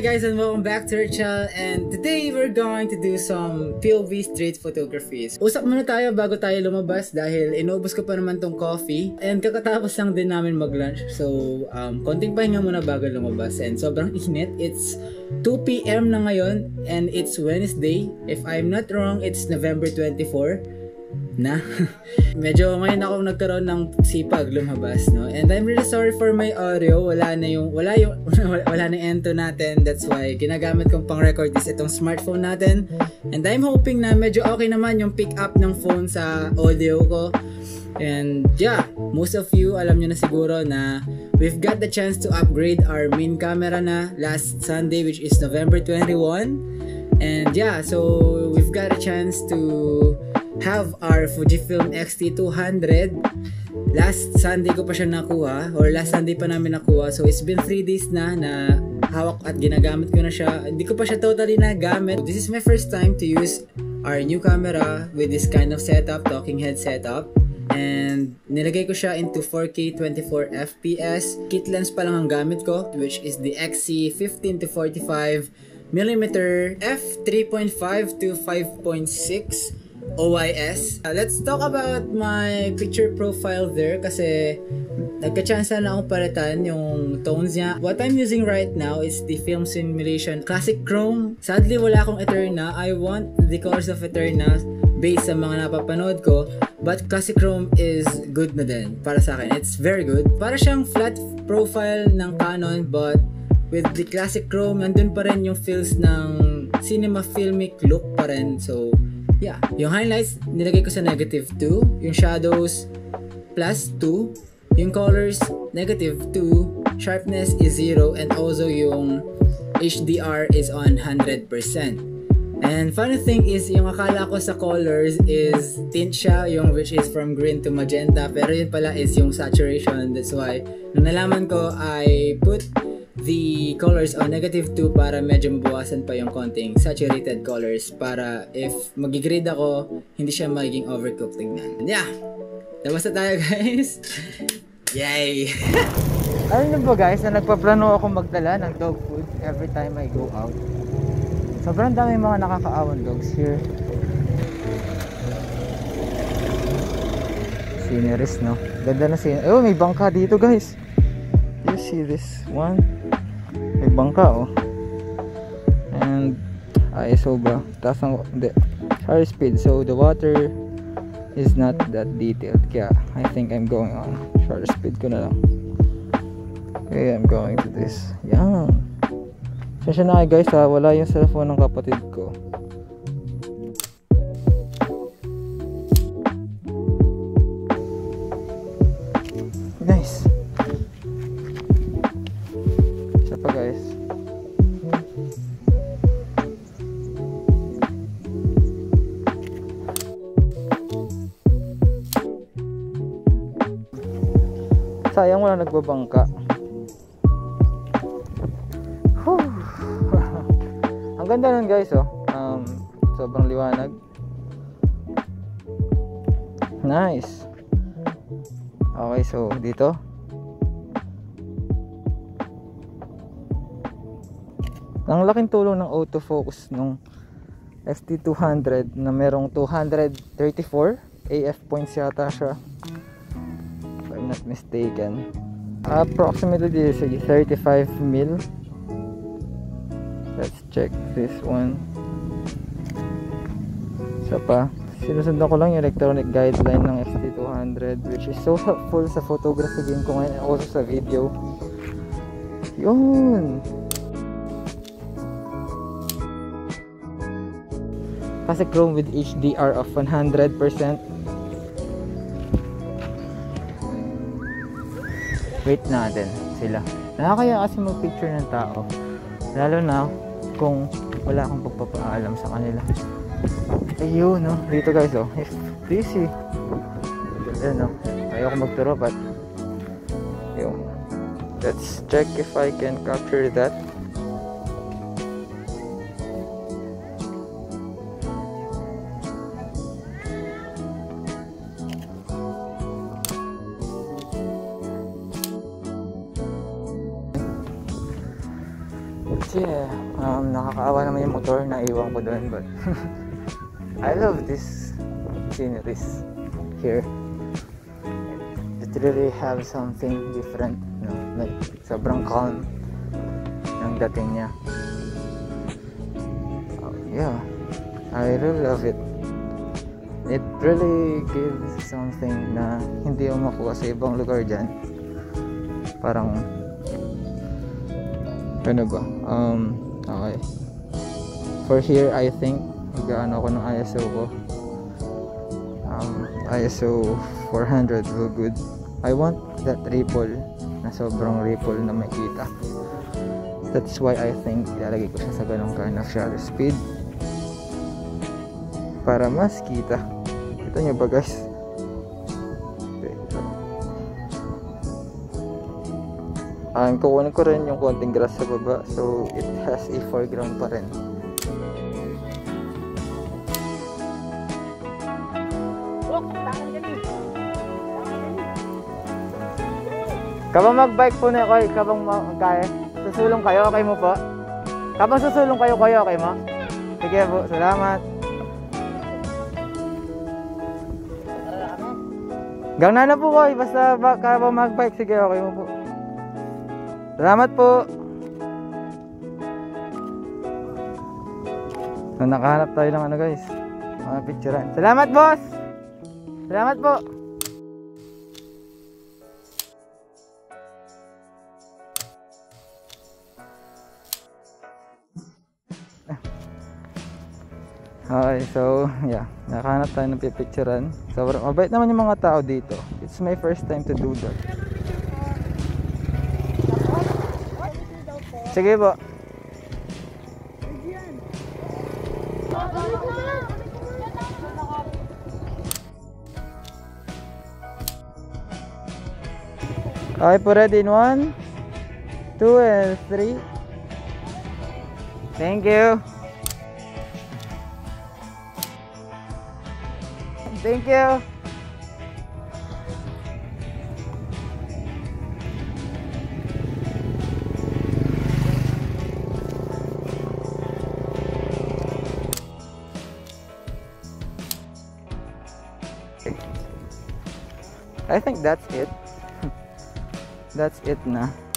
Hi guys and welcome back to our channel, and today we're going to do some POV street photographies. Usap muna tayo bago tayo lumabas dahil inubos ko pa naman tong coffee and kakatapos lang din namin mag-lunch. So konting pahinga muna bago lumabas and sobrang init. It's 2 PM na ngayon and it's Wednesday. If I'm not wrong, it's November 24 na. Medyo ngayon ako nagkaroon ng sipag lumabas, no? And I'm really sorry for my audio. Wala na ento natin. That's why ginagamit kong pang-record is itong smartphone natin. And I'm hoping na medyo okay naman yung pick up ng phone sa audio ko. And yeah, most of you alam nyo na siguro na we've got the chance to upgrade our main camera na last Sunday, which is November 21. And yeah, so we've got a chance to have our Fujifilm X-T200. Last Sunday ko pa siya nakuha, or last Sunday pa namin nakuha. So it's been 3 days na hawak at ginagamit ko na siya. Hindi ko pa siya totally nagamit. This is my first time to use our new camera with this kind of setup, talking head setup. And nilagay ko siya into 4K 24 FPS. Kit lens pa lang ang gamit ko, which is the XC 15 to 45mm f3.5 to 5.6 OIS. Let's talk about my picture profile there kasi nagka-chance na akong palitan yung tones niya. What I'm using right now is the Film Simulation Classic Chrome. Sadly wala akong Eterna. I want the colors of Eterna based sa mga napapanood ko, but Classic Chrome is good na din para sa akin. It's very good. Para siyang flat profile ng Canon, but with the Classic Chrome nandun pa rin yung feels ng cinema filmic look pa rin. So yeah, yung highlights nilagay ko sa -2, yung shadows +2, yung colors -2, sharpness is 0, and also yung HDR is on 100%. And funny thing is, yung akala ko sa colors is tint siya, yung which is from green to magenta, pero yun pala is yung saturation. That's why nung nalaman ko, I put the colors on -2 para medyo mabawasan pa yung konting saturated colors, para if mag-grade ako, hindi siya magiging overcooked tingnan. Yeah, labas na tayo guys. Yay. Alam niyo ba guys, na nagpaplano ako magdala ng dog food every time I go out. Sobrang dami mga nakakaawang dogs here. Sceneries, no? Ganda na scenery. Oh, may bangka dito guys. You see this one? May bangka, oh. And ISO ba? Taas ng shutter speed, so the water is not that detailed. Kaya I think I'm going on shutter speed ko na lang. Okay, I'm going to this. Yan. Sensya na kayo guys ha, wala yung cellphone ng kapatid ko. Nice. Isa pa guys. Sayang wala nagbabangka. Ang ganda nun guys, oh. Sobrang liwanag. Nice. Okay, so dito ang laking tulong ng autofocus nung X-T200 na merong 234 AF points yata siya, if I'm not mistaken. Approximately this is 35mm. Let's check this one. Isa pa, sinusundan ko lang yung electronic guideline ng X-T200, which is so helpful sa photography game ko ngayon and also sa video. Yun! Kasi Chrome with HDR of 100%. Wait natin sila. Nakakaya kasi mag-picture ng tao, lalo na kung wala akong pagpapaalam sa kanila. Ayun, no? Dito guys, oh. It's busy. Ayan, no? Ayoko magturo, but yun. Let's check if I can capture that. Yeah, nakakaawa naman yung motor na iwan ko doon, but I love this sceneries here. It really have something different, no? Like sobrang calm ng dating niya. Yeah, I really love it. It really gives something na hindi mo makuha sa ibang lugar dyan. Parang ano ba? Okay. For here, I think mag-ano ako ng ISO ko. ISO 400 will good. I want that ripple na sobrang ripple na makita. That's why I think ilalagay ko siya sa ganong kind of shutter speed para mas kita. Kita nyo ba guys? Kukunin ko rin yung konting grass sa baba, so it has a foreground pa rin. Kabang mag-bike po na ako, kabang kaya. Susulong kayo, okay mo po? Kabang susulong kayo, okay mo? Sige po, salamat. Gangna na po ko, basta kabang mag-bike, sige, okay mo po. Salamat po. So, nakahanap tayo ng ano guys, mga picturean. Salamat boss. Salamat po. Okay, so yeah, nakahanap tayo ng pipicturean. So mabait naman yung mga tao dito. It's my first time to do that. Sige po. Okay po, ready in 1, 2, and 3. Thank you. Thank you. I think that's it. That's it na.